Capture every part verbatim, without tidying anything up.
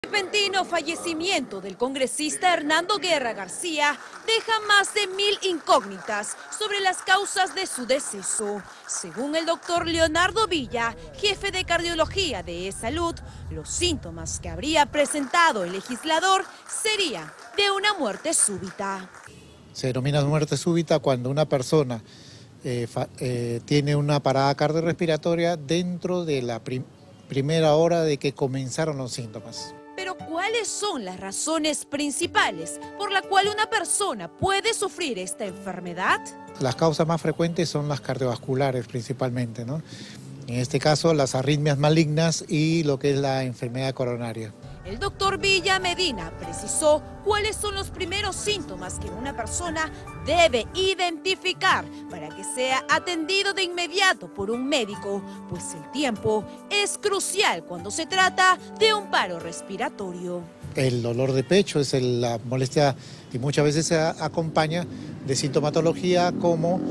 El repentino fallecimiento del congresista Hernando Guerra García deja más de mil incógnitas sobre las causas de su deceso. Según el doctor Leonardo Villa, jefe de cardiología de E-Salud, los síntomas que habría presentado el legislador serían de una muerte súbita. Se denomina muerte súbita cuando una persona eh, fa, eh, tiene una parada cardiorrespiratoria dentro de la prim primera hora de que comenzaron los síntomas. Pero ¿cuáles son las razones principales por la cual una persona puede sufrir esta enfermedad? Las causas más frecuentes son las cardiovasculares principalmente, ¿no? En este caso las arritmias malignas y lo que es la enfermedad coronaria. El doctor Villa Medina precisó cuáles son los primeros síntomas que una persona debe identificar para que sea atendido de inmediato por un médico, pues el tiempo es crucial cuando se trata de un paro respiratorio. El dolor de pecho es el, la molestia y muchas veces se acompaña de sintomatología como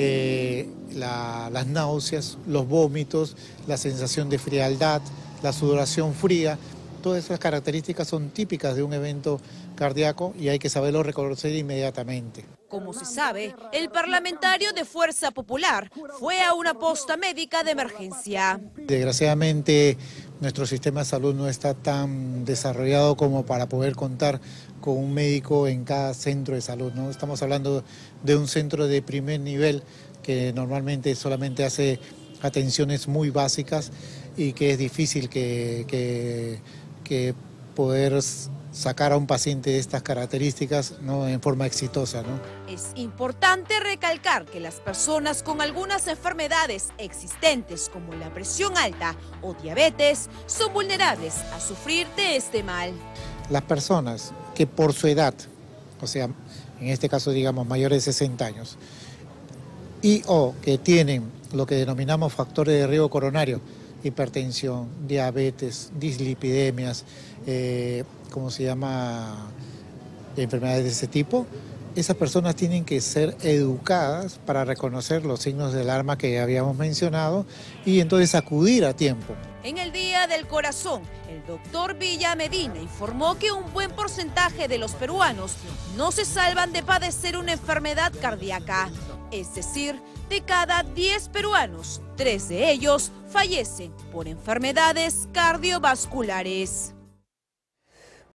eh, la, las náuseas, los vómitos, la sensación de frialdad, la sudoración fría. Todas esas características son típicas de un evento cardíaco y hay que saberlo reconocer inmediatamente. Como se sabe, el parlamentario de Fuerza Popular fue a una posta médica de emergencia. Desgraciadamente, nuestro sistema de salud no está tan desarrollado como para poder contar con un médico en cada centro de salud, ¿no? Estamos hablando de un centro de primer nivel que normalmente solamente hace atenciones muy básicas y que es difícil que... que que poder sacar a un paciente de estas características, ¿no?, en forma exitosa, ¿no? Es importante recalcar que las personas con algunas enfermedades existentes como la presión alta o diabetes son vulnerables a sufrir de este mal. Las personas que por su edad, o sea, en este caso digamos mayores de sesenta años, y o que tienen lo que denominamos factores de riesgo coronario, hipertensión, diabetes, dislipidemias, eh, ¿cómo se llama? Enfermedades de ese tipo. Esas personas tienen que ser educadas para reconocer los signos de alarma que habíamos mencionado y entonces acudir a tiempo. En el Día del Corazón, el doctor Villa Medina informó que un buen porcentaje de los peruanos no se salvan de padecer una enfermedad cardíaca. Es decir, de cada diez peruanos, tres de ellos fallecen por enfermedades cardiovasculares.